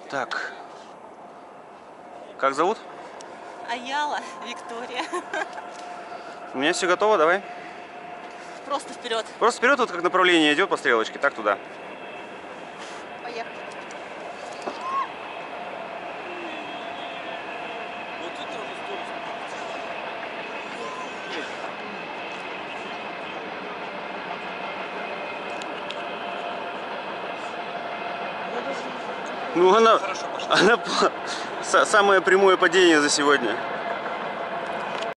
Так. Как зовут? Аяла Виктория. У меня все готово, давай. Просто вперед. Просто вперед, вот как направление идет по стрелочке, так туда. Поехали. Ну, она самое прямое падение за сегодня.